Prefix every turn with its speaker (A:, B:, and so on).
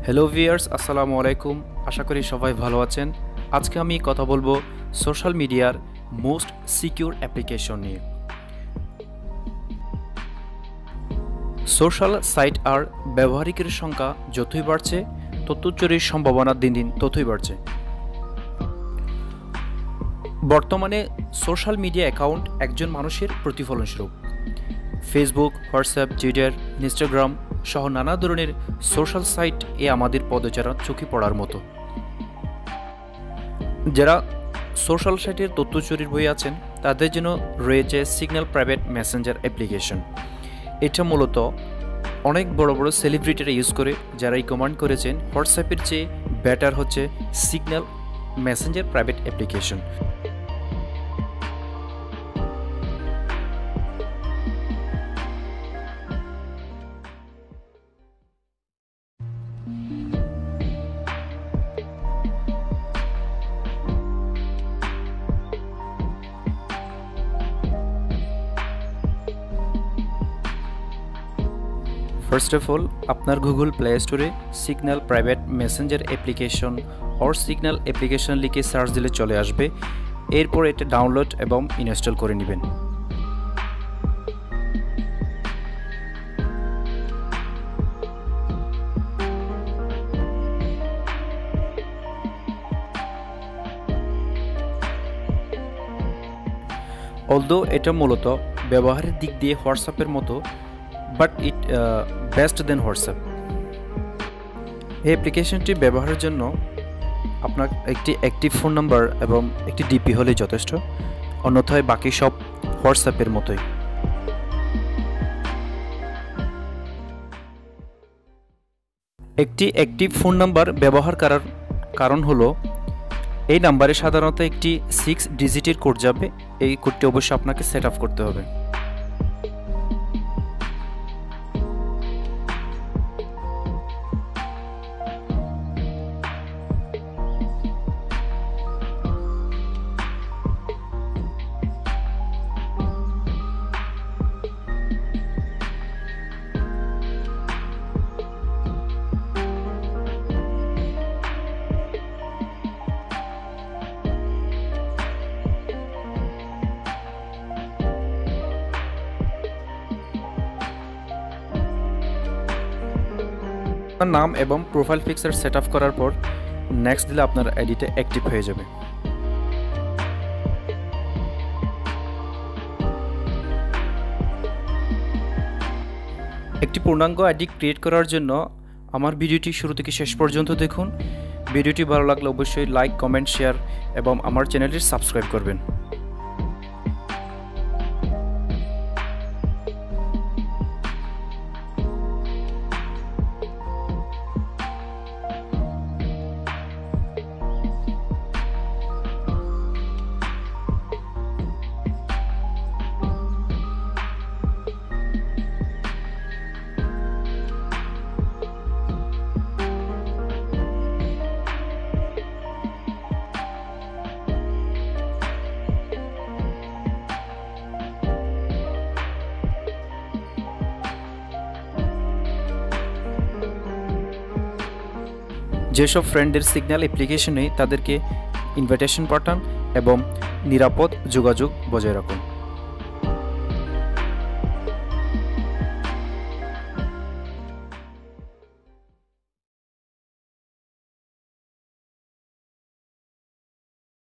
A: Hello viewers, আসসালামু আলাইকুম। আশা করি সবাই ভালো আছেন। আজকে আমি কথা বলবো সোশ্যাল মিডিয়ার মোস্ট সিকিউর অ্যাপ্লিকেশন নিয়ে। সোশ্যাল সাইট আর ব্যবহারিকের সংখ্যা যতই বাড়ছে, তথ্য চুরির সম্ভাবনা দিন দিন ততই বাড়ছে। বর্তমানে সোশ্যাল মিডিয়া অ্যাকাউন্ট একজন মানুষের প্রতিফলনস্বরূপ। ফেসবুক, হোয়াটসঅ্যাপ, টুইটার, ইনস্টাগ্রাম সহ নানা ধরনের সোশ্যাল সাইট আমাদের পদচারণা চোখে পড়ার মতো। যারা সোশ্যাল সাইটের তথ্য চুরির বই আছেন তাদের জন্য রয়েছে সিগন্যাল প্রাইভেট মেসেঞ্জার অ্যাপ্লিকেশন। এটা মূলত অনেক বড় বড় সেলিব্রিটিরা ইউজ করে, যারা রিকমেন্ড করেছেন হোয়াটসঅ্যাপের চেয়ে বেটার হচ্ছে Signal messenger private application. First of all, আপনার গুগল প্লে স্টোরে Signal private messenger application or Signal application লিখে সার্চ দিলে চলে আসবে। এরপর এটা ডাউনলোড এবং ইনস্টল করে নেবেন। অলদো এটা মূলত ব্যবহারের দিক দিয়ে হোয়াটসঅ্যাপের মতো, but it best then WhatsApp. এই অ্যাপ্লিকেশনটি ব্যবহারের জন্য আপনার একটি অ্যাক্টিভ ফোন নাম্বার এবং একটি ডিপি হলেই যথেষ্ট, অন্যথায় বাকি সব হোয়াটসঅ্যাপের মতোই। একটি অ্যাক্টিভ ফোন নাম্বার ব্যবহার করার কারণ হলো এই নাম্বারে সাধারণত একটি 6 ডিজিটের কোড যাবে। এই কোডটি অবশ্যই আপনাকে সেট আপ করতে হবে। নাম এবং প্রোফাইল পিকচার সেট আপ করার পর নেক্সট দিলে আপনার আইডিটা অ্যাক্টিভ হয়ে যাবে। একটি পূর্ণাঙ্গ আইডি ক্রিয়েট করার জন্য আমার ভিডিওটি শুরু থেকে শেষ পর্যন্ত দেখুন। ভিডিওটি ভালো লাগলে অবশ্যই লাইক, কমেন্ট, শেয়ার এবং আমার চ্যানেলটি সাবস্ক্রাইব করবেন। যেসব ফ্রেন্ডের সিগন্যাল অ্যাপ্লিকেশন নেই তাদেরকে ইনভাইটেশন পাঠান এবং নিরাপদ যোগাযোগ বজায় রাখুন।